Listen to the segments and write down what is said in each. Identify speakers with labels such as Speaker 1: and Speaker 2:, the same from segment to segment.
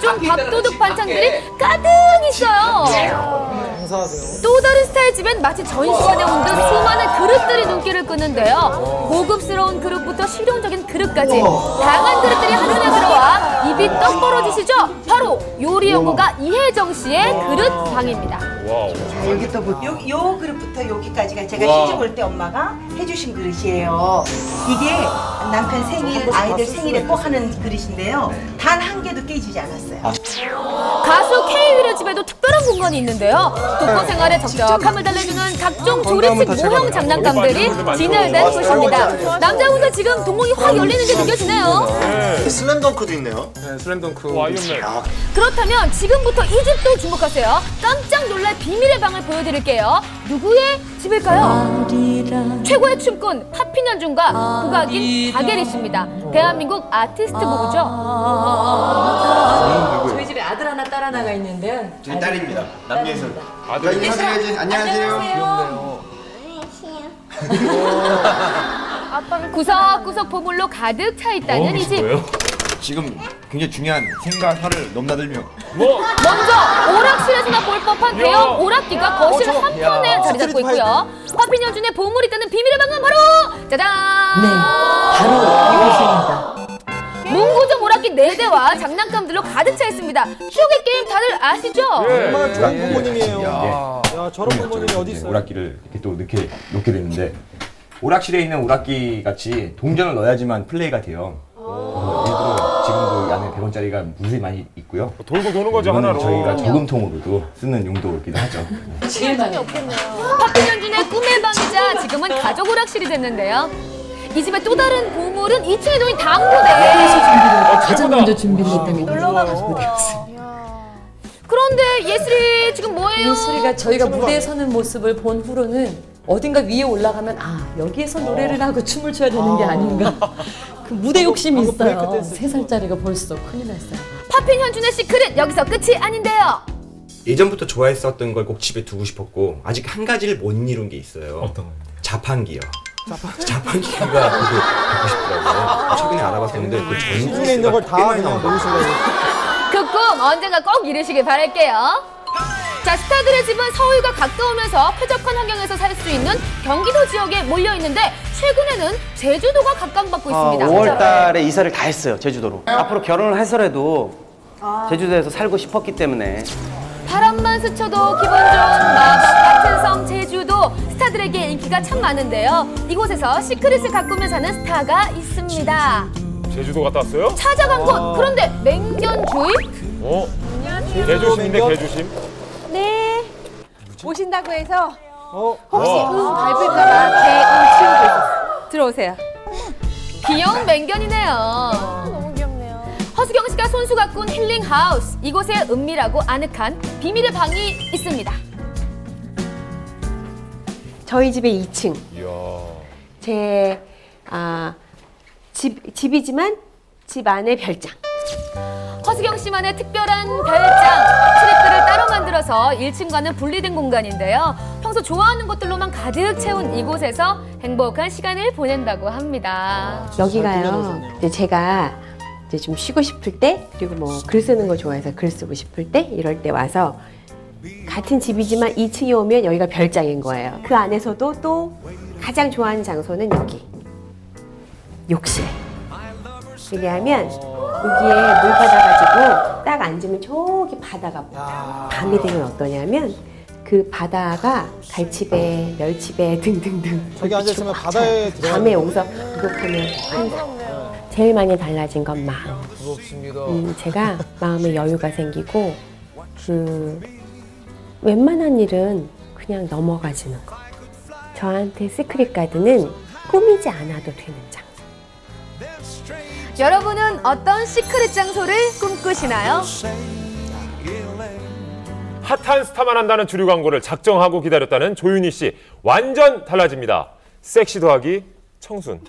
Speaker 1: 각종 밥도둑 반찬들이 가득 있어요. 또 다른 스타의 집엔 마치 전시관에 온 듯 수많은 그릇들이 눈길을 끄는데요. 고급스러운 그릇부터 실용적인 그릇까지 다양한 그릇들이 하나에 들어와 입이 떡 벌어지시죠? 바로 요리 연구가 이혜정 씨의 그릇방입니다.
Speaker 2: 자, 여기 또 요 그릇부터 여기까지가 제가 시집 올 때 엄마가 해주신 그릇이에요. 이게 남편 생일, 아이들 생일에 꼭 하는 그릇인데요. 단 한 개도 깨지지 않았어요.
Speaker 1: 가수 K윌의 집에도 특별한 공간이 있는데요. 독거 생활에 적적함을 달래주는 각종 조립식 모형 장난감들이 진열된 곳입니다. 남자분들 지금 동공이 확 열리는 게 느껴지네요.
Speaker 3: 슬램덩크도 있네요.
Speaker 4: 네, 슬램덩크. 아이언맨.
Speaker 1: 그렇다면 지금부터 이 집도 주목하세요. 깜짝 놀랄 비밀의 방을 보여드릴게요. 누구의 집일까요? 최고의 춤꾼 파핀 연준과 국악인 박예리 씨입니다. 대한민국 아티스트 부부죠.
Speaker 5: 저희 집에 아들 하나 딸 하나가 있는데
Speaker 3: 저희 딸입니다. 남예슬.
Speaker 4: 아들
Speaker 3: 인사드려야지. 안녕하세요.
Speaker 1: 귀엽네요. 구석구석 보물로 가득 차 있다는 이 집.
Speaker 6: 지금 굉장히 중요한 생과 혀를 넘나들며
Speaker 1: 먼저 오락실에서나 볼 법한 대형 오락기가 거실 한편에 자리 잡고 있고요. 파핀 연준의 보물이 있다는 비밀의 방은 바로 짜잔!
Speaker 5: 네, 바로 이곳입니다.
Speaker 1: 문구점 오락기 4대와 장난감들로 가득 차 있습니다. 추억의 게임 다들 아시죠?
Speaker 7: 정말 좋은 부모님이에요. 야, 저런 부모님이 어디 있어요?
Speaker 6: 오락기를 이렇게 또 놓게 되는데 오락실에 있는 오락기 같이 동전을 넣어야지만 플레이가 돼요. 일부러 지금도 이 안에 100원짜리가 무수히 많이 있고요.
Speaker 4: 돌고 도는 거죠, 하나로.
Speaker 6: 저희가 저금통으로도 쓰는 용도이기도 하죠.
Speaker 1: 제일 많이 없겠네요. 파핀 연준의 꿈의 방이자 지금은 가족 오락실이 됐는데요. 이 집의 또 다른 보물은 2층에 놓인 당무대.
Speaker 5: 가장 먼저 준비를 했답니다.
Speaker 1: 놀러가고 싶어요. 그런데 예슬이 지금 뭐예요?
Speaker 5: 예슬이가 저희가 무대에 서는 모습을 본 후로는 어딘가 위에 올라가면 아 여기에서 노래를 하고 춤을 춰야 되는 게 아닌가 그 무대 욕심이 있어요. 3살짜리가 벌써 큰일 났어요.
Speaker 1: 파핀 현준의 시크릿 여기서 끝이 아닌데요.
Speaker 6: 예전부터 좋아했었던 걸 꼭 집에 두고 싶었고 아직 한 가지를 못 이룬 게 있어요.
Speaker 4: 어떤 거요?
Speaker 6: 자판기요. 자판기가 되게 갖고 싶더라고요. 최근에 알아봤었는데 그
Speaker 7: 시중에 있는 걸 다 그냥 놓으시려고.
Speaker 1: 그 꿈 언젠가 꼭 이루시길 바랄게요. 자, 스타들의 집은 서울과 가까우면서 쾌적한 환경에서 살 수 있는 경기도 지역에 몰려 있는데 최근에는 제주도가 각광받고 있습니다.
Speaker 8: 5월 달에 이사를 다 했어요, 제주도로. 앞으로 결혼을 해서라도 제주도에서 살고 싶었기 때문에.
Speaker 1: 바람만 스쳐도 기분 좋은 마법 같은 섬 제주도. 스타들에게 인기가 참 많은데요. 이곳에서 시크릿을 가꾸며 사는 스타가 있습니다.
Speaker 4: 제주도 갔다 왔어요?
Speaker 1: 찾아간 곳! 그런데 맹견주의?
Speaker 4: 개조심인데 개조심?
Speaker 9: 네. 오신다고 해서 혹시 밟을까봐 개 치우고 있었어요. 들어오세요.
Speaker 1: 귀여운 맹견이네요.
Speaker 9: 너무 귀엽네요.
Speaker 1: 허수경 씨가 손수 가꾼 힐링 하우스. 이곳에 은밀하고 아늑한 비밀의 방이 있습니다.
Speaker 9: 저희 집의 2층.
Speaker 4: 이야.
Speaker 9: 제 집이지만 집 안에 별장.
Speaker 1: 허수경 씨만의 특별한 별장. 트랩들을 따로 만들어서 1층과는 분리된 공간인데요. 평소 좋아하는 것들로만 가득 채운 이곳에서 행복한 시간을 보낸다고 합니다.
Speaker 9: 여기가요. 이제 제가 이제 좀 쉬고 싶을 때 그리고 뭐 글 쓰는 거 좋아해서 글 쓰고 싶을 때 이럴 때 와서 같은 집이지만 2층에 오면 여기가 별장인 거예요. 그 안에서도 또 가장 좋아하는 장소는 여기. 욕실. 왜냐하면 여기에 물 받아가지고 딱 앉으면 저기 바다가 보여요. 밤이 되면 어떠냐면 그 바다가 갈치배, 멸치배 등등등.
Speaker 7: 저기 앉아있으면 바다에 들어가.
Speaker 9: 밤에 여기서 구독하면 환상. 제일 많이 달라진 건 마음. 제가 마음에 여유가 생기고 웬만한 일은 그냥 넘어가지는 거. 저한테 시크릿 가든은 꾸미지 않아도 되는 장소.
Speaker 1: 여러분은 어떤 시크릿 장소를 꿈꾸시나요?
Speaker 4: 핫한 스타만 한다는 주류 광고를 작정하고 기다렸다는 조윤희 씨. 완전 달라집니다. 섹시 더하기 청순.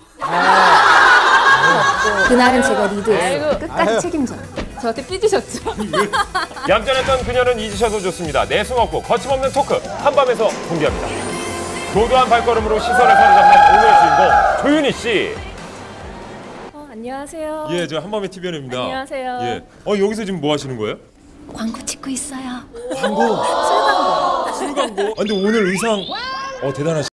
Speaker 5: 그날은 제가 리드했어요. 끝까지 책임져. 저한테 삐지셨죠?
Speaker 4: 얌전했던 그녀는 잊으셔도 좋습니다. 내숭 없고 거침없는 토크 한밤에서 공개합니다. 도도한 발걸음으로 시선을 사로잡는 오늘의 주인공 조윤희 씨.
Speaker 1: 안녕하세요.
Speaker 4: 예, 저 한밤의 TVN입니다.
Speaker 1: 안녕하세요.
Speaker 4: 예. 여기서 지금 뭐 하시는 거예요?
Speaker 1: 광고 찍고 있어요.
Speaker 4: 광고. 술 광고. 술 광고. 근데 오늘 의상 대단하시.